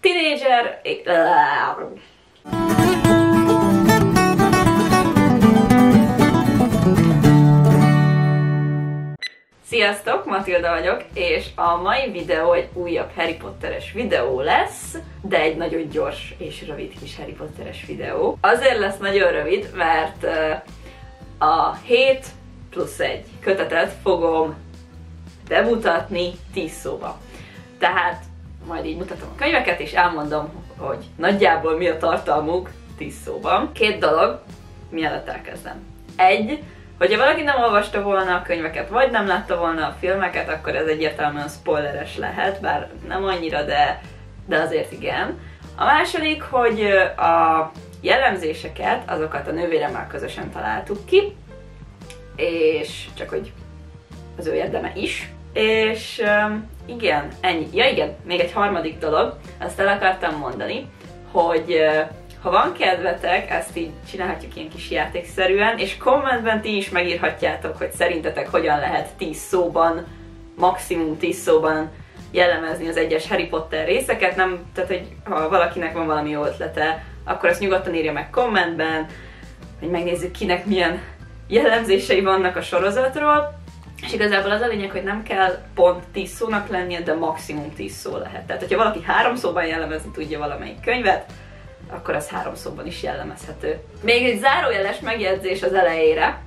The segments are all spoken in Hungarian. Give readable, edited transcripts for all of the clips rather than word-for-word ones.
Teenager... Sziasztok, Matilda vagyok, és a mai videó egy újabb Harry Potteres videó lesz, de egy nagyon gyors és rövid kis Harry Potteres videó. Azért lesz nagyon rövid, mert a 7+1 kötetet fogom bemutatni 10 szóba. Tehát majd így mutatom a könyveket, és elmondom, hogy nagyjából mi a tartalmuk 10 szóban. 2 dolog, mielőtt elkezdem. 1. Hogyha valaki nem olvasta volna a könyveket, vagy nem látta volna a filmeket, akkor ez egyértelműen spoileres lehet, bár nem annyira, de azért igen. A második, hogy a jellemzéseket, azokat a nővéremmel közösen találtuk ki, és csak hogy az ő érdeme is. És igen, ennyi. Ja igen, még egy harmadik dolog, azt el akartam mondani, hogy ha van kedvetek, ezt így csinálhatjuk ilyen kis játékszerűen, és kommentben ti is megírhatjátok, hogy szerintetek hogyan lehet 10 szóban, maximum 10 szóban jellemezni az egyes Harry Potter részeket. Nem, tehát, hogy ha valakinek van valami jó ötlete, akkor azt nyugodtan írja meg kommentben, hogy megnézzük, kinek milyen jellemzései vannak a sorozatról. És igazából az a lényeg, hogy nem kell pont 10 szónak lennie, de maximum 10 szó lehet. Tehát, hogyha valaki 3 szóban jellemezni tudja valamelyik könyvet, akkor az 3 szóban is jellemezhető. Még egy zárójeles megjegyzés az elejére,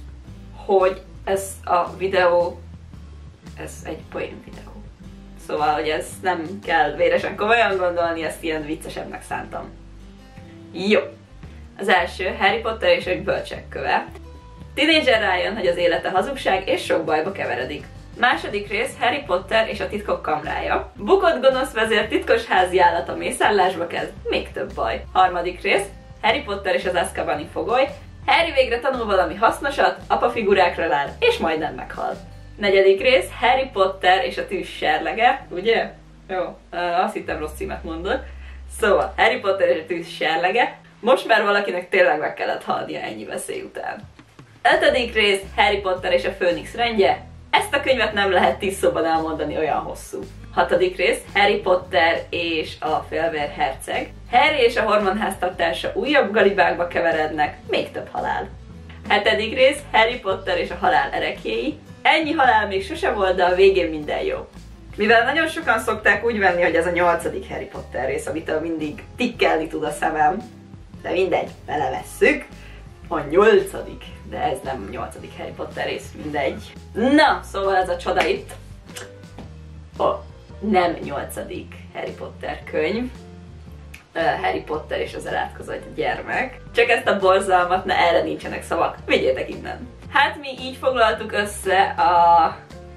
hogy ez a videó, ez egy poén videó. Szóval, hogy ez nem kell véresen komolyan gondolni, ezt ilyen viccesebbnek szántam. Jó! Az első, Harry Potter és egy bölcsek köve. Teenager rájön, hogy az élete hazugság és sok bajba keveredik. Második rész, Harry Potter és a titkok kamrája. Bukott gonosz vezér titkos házi állata mészállásba kezd, még több baj. Harmadik rész, Harry Potter és az azkabani fogoly. Harry végre tanul valami hasznosat, apa figurákra lál, és majdnem meghal. Negyedik rész, Harry Potter és a tűz serlege, ugye? Jó, azt hittem rossz címet mondok. Szóval, Harry Potter és a tűz serlege. Most már valakinek tényleg meg kellett halnia ennyi veszély után. Ötödik rész, Harry Potter és a Főnix rendje. Ezt a könyvet nem lehet 10 szóban elmondani, olyan hosszú. Hatodik rész, Harry Potter és a félvér herceg. Harry és a hormonháztartása újabb galibákba keverednek, még több halál. Hetedik rész, Harry Potter és a halál ereklyéi. Ennyi halál még sose volt, de a végén minden jó. Mivel nagyon sokan szokták úgy venni, hogy ez a 8. Harry Potter rész, amitől mindig tikkelni tud a szemem, de mindegy, belevesszük. A 8. De ez nem 8. Harry Potter rész, mindegy. Na, szóval ez a csoda itt. Nem 8. Harry Potter könyv. Harry Potter és az elátkozott gyermek. Csak ezt a borzalmat, na erre nincsenek szavak. Vigyétek innen. Hát mi így foglaltuk össze a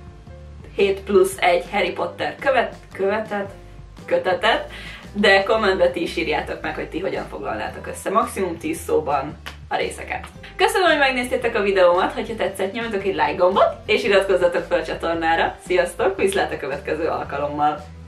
7+1 Harry Potter kötetet, de kommentbe ti is írjátok meg, hogy ti hogyan foglalnátok össze. Maximum 10 szóban a részeket. Köszönöm, hogy megnéztétek a videómat, hogyha tetszett, nyomjatok egy like gombot, és iratkozzatok fel a csatornára. Sziasztok, viszlát a következő alkalommal!